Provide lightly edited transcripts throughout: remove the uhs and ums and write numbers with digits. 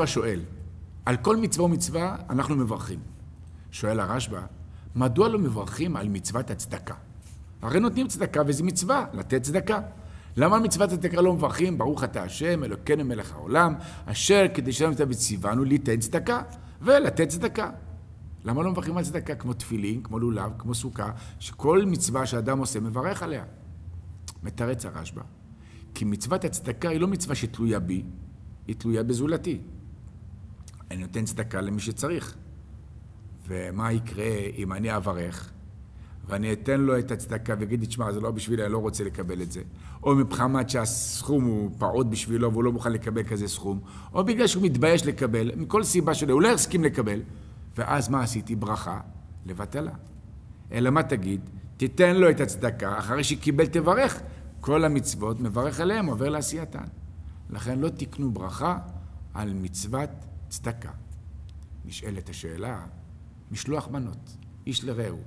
שואל, על כל מצווה ומצווה אנחנו מברכים. שואל הרשב"א, מדוע לא מברכים על מצוות הצדקה? הרי נותנים צדקה וזה מצווה, לתת צדקה. למה מצוות הצדקה לא מברכים? ברוך אתה השם, אלוקינו מלך העולם, אשר כדשנו מצווה וציוונו ליתן צדקה ולתת צדקה. למה לא מברכים על צדקה כמו תפילין, כמו לולב, כמו סוכה, שכל מצווה שאדם עושה מברך עליה? מתרץ הרשב"א, כי מצוות הצדקה היא לא מצווה שתלויה בי, היא תלויה בזולתי. אני נותן צדקה למי שצריך. ומה יקרה אם אני אברך, ואני אתן לו את הצדקה ויגיד, תשמע, זה לא בשבילי, אני לא רוצה לקבל את זה. או מבחמת שהסכום הוא פעוט בשבילו והוא לא מוכן לקבל כזה סכום, או בגלל שהוא מתבייש לקבל, מכל סיבה שלו, הוא לא יסכים לקבל. ואז מה עשיתי? ברכה לבטלה. אלא מה תגיד? תיתן לו את הצדקה, אחרי שקיבל תברך. כל המצוות מברך עליהם, עובר לעשייתן. לכן לא תקנו ברכה על מצוות צדקה. נשאלת השאלה, משלוח מנות, איש לרעהו.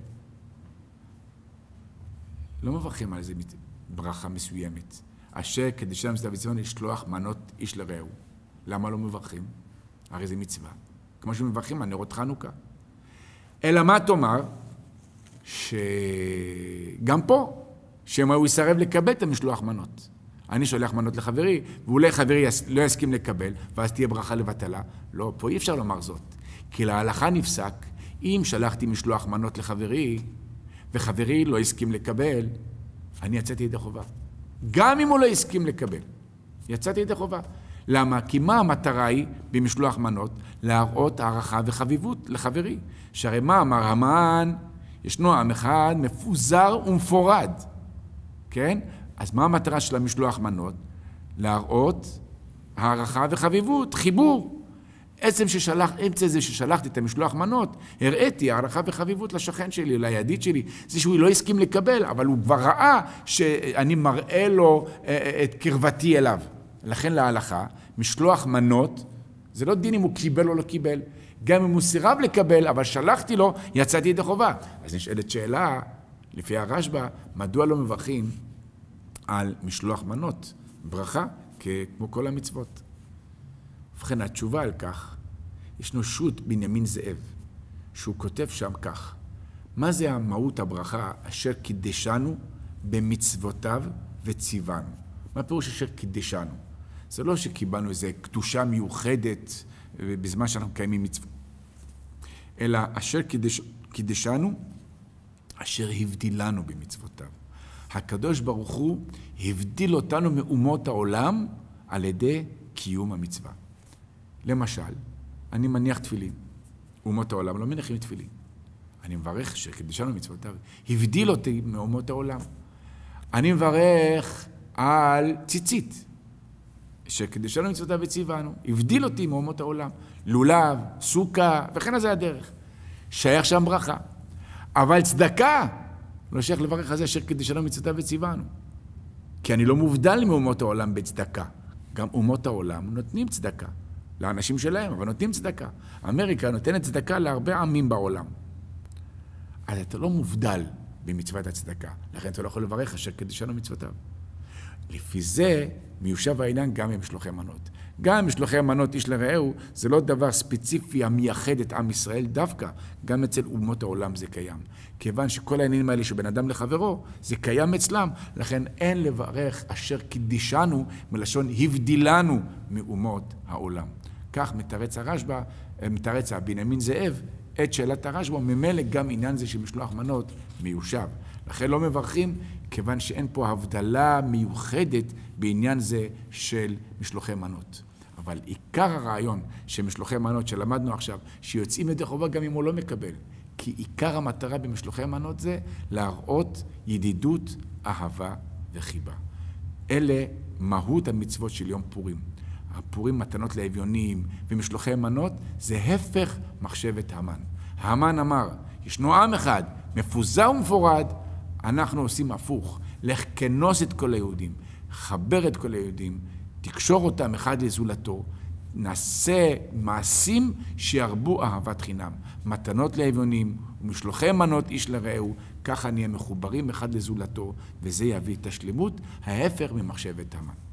לא מברכים על איזה ברכה מסוימת. אשר כדשנו מצווה וציוונו לשלוח מנות איש לרעהו. למה לא מברכים? הרי זה מצווה. כמו שמברכים על נרות חנוכה. אלא מה תאמר? שגם פה, שמה הוא יסרב לקבל את המשלוח מנות. אני שולח מנות לחברי, ואולי חברי לא יסכים לקבל, ואז תהיה ברכה לבטלה. לא, פה אי אפשר לומר זאת. כי להלכה נפסק, אם שלחתי משלוח מנות לחברי, וחברי לא הסכים לקבל, אני יצאתי ידי חובה. גם אם הוא לא הסכים לקבל, יצאתי ידי חובה. למה? כי מה המטרה היא במשלוח מנות? להראות הערכה וחביבות לחברי. שהרי מה אמר המן? ישנו עם אחד מפוזר ומפורד. כן? אז מה המטרה של המשלוח מנות? להראות הערכה וחביבות, חיבור. עצם זה ששלחתי את המשלוח מנות, הראיתי הערכה וחביבות לשכן שלי, לידיד שלי. זה שהוא לא הסכים לקבל, אבל הוא כבר ראה שאני מראה לו את קרבתי אליו. לכן להלכה, משלוח מנות, זה לא דין אם הוא קיבל או לא קיבל. גם אם הוא סירב לקבל, אבל שלחתי לו, יצאתי ידי חובה. אז נשאלת שאלה, לפי הרשב"א, מדוע לא מברכים על משלוח מנות? ברכה, כמו כל המצוות. ובכן, התשובה על כך, ישנו שו"ת בנימין זאב, שהוא כותב שם כך, מה זה המהות הברכה אשר קידשנו במצוותיו וציוונו? מה פירוש אשר קידשנו? זה לא שקיבלנו איזו קדושה מיוחדת בזמן שאנחנו מקיימים מצוות, אלא אשר קידשנו, אשר הבדילנו במצוותיו. הקדוש ברוך הוא הבדיל אותנו מאומות העולם על ידי קיום המצווה. למשל, אני מניח תפילין. אומות העולם לא מניחים תפילין. אני מברך שקידשנו מצוותיו. הבדיל אותי מאומות העולם. אני מברך על ציצית. שקידשנו מצוותיו וציוונו. הבדיל אותי מאומות העולם. לולב, סוכה, וכן זה הדרך. שייך שם ברכה. אבל צדקה לא שייך לברך על זה אשר קידשנו מצוותיו וציוונו. כי אני לא מובדל מאומות העולם בצדקה. גם אומות העולם נותנים צדקה. לאנשים שלהם, אבל נותנים צדקה. אמריקה נותנת צדקה להרבה עמים בעולם. אז אתה לא מובדל במצוות הצדקה. לכן אתה לא יכול לברך אשר קידשנו מצוותיו. לפי זה מיושב העניין גם במשלוחי מנות. גם במשלוחי מנות איש לרעהו, זה לא דבר ספציפי המייחד את עם ישראל דווקא. גם אצל אומות העולם זה קיים. כיוון שכל העניינים האלה שבין אדם לחברו, זה קיים אצלם. לכן אין לברך אשר קידשנו מלשון הבדילנו מאומות העולם. כך מתרץ בנימין זאב את שאלת הרשב"א, ממילא גם עניין זה שמשלוח מנות מיושב. לכן לא מברכים, כיוון שאין פה הבדלה מיוחדת בעניין זה של משלוחי מנות. אבל עיקר הרעיון של משלוחי מנות שלמדנו עכשיו, שיוצאים ידי חובה גם אם הוא לא מקבל. כי עיקר המטרה במשלוחי מנות זה להראות ידידות, אהבה וחיבה. אלה מהות המצוות של יום פורים. הפורים מתנות לאביונים ומשלוחי מנות זה הפך מחשבת המן. המן אמר, ישנו עם אחד, מפוזר ומפורד, אנחנו עושים הפוך, לך כנוס את כל היהודים, חבר את כל היהודים, תקשור אותם אחד לזולתו, נעשה מעשים שירבו אהבת חינם, מתנות לאביונים ומשלוחי מנות איש לרעהו, ככה נהיה מחוברים אחד לזולתו, וזה יביא את השלמות, ההפך ממחשבת המן.